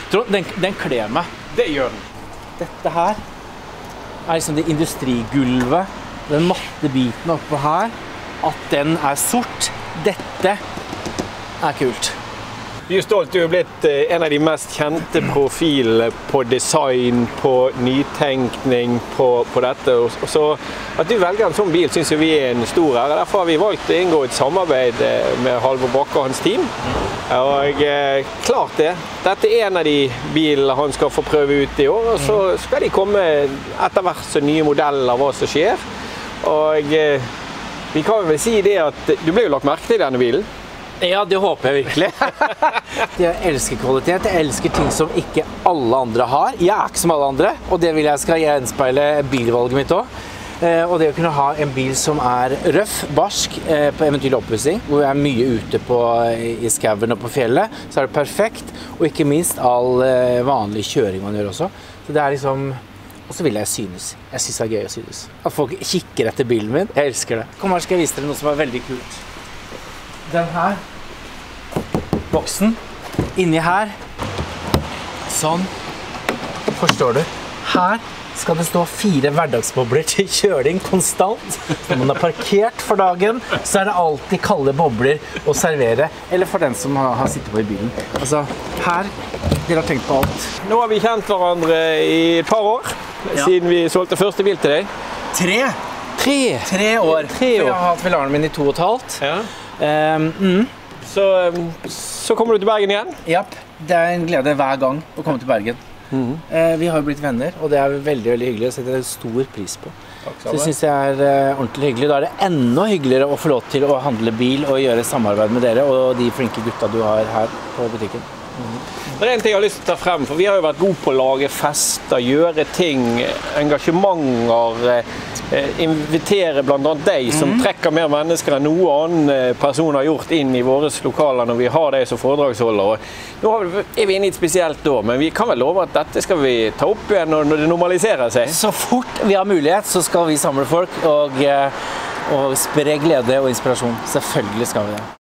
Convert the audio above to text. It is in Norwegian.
elektroen, den kler meg. Det gjør den. Dette her liksom det industrigulvet, den matte biten oppå her, at den sort. Dette kult. Du er stolt, du er blitt en av de mest kjente profilene på design, på nytenkning, på dette. Og så at du velger en sånn bil synes vi en stor ære. Derfor har vi valgt å inngå et samarbeid med Halvor Bakke og hans team. Og klart det, dette en av de bilene han skal få prøve ut i år, og så skal de komme etter hvert så nye modeller av hva som skjer. Og vi kan vel si det at du ble jo lagt merke til denne bilen. Ja, det håper jeg virkelig. Jeg elsker kvalitet, jeg elsker ting som ikke alle andre har. Jeg ikke som alle andre, og det vil jeg skal gjenspeile bilvalget mitt også. Og det å kunne ha en bil som røff, barsk, på eventyrlig oppussing, hvor jeg mye ute i skauen og på fjellet, så det perfekt. Og ikke minst all vanlig kjøring man gjør også. Så det liksom... Og så vil jeg synes. Jeg synes det gøy å synes. At folk kikker etter bilen min. Jeg elsker det. Kom her, skal jeg vise dere noe som veldig kult. Den her, boksen, inni her, sånn, forstår du? Her skal det stå 4 hverdagsbobler til kjøling konstant. Når man har parkert for dagen, så det alltid kalde bobler å servere, eller for den som har sittet på i bilen. Altså, her, dere har tenkt på alt. Nå har vi kjent hverandre i et par år, siden vi solgte første bil til deg. 3 år. Jeg har hatt Velaren min i 2,5. Ja. Så kommer du til Bergen igjen? Ja, det en glede hver gang å komme til Bergen. Vi har jo blitt venner, og det veldig, veldig hyggelig. Det setter jeg stor pris på. Så det synes jeg ordentlig hyggelig. Da det enda hyggeligere å få lov til å handle bil og gjøre samarbeid med dere og de flinke gutta du har her på butikken. Det en ting jeg har lyst til å ta frem, for vi har jo vært gode på å lage fester, gjøre ting, engasjementer, invitere blant annet deg som trekker mer mennesker enn noen annen person har gjort inn i våre lokaler når vi har deg som foredragsholder. Nå vi inne i et spesielt år, men vi kan vel love at dette skal vi ta opp igjen når det normaliserer seg. Så fort vi har mulighet, så skal vi samle folk og spre glede og inspirasjon. Selvfølgelig skal vi det.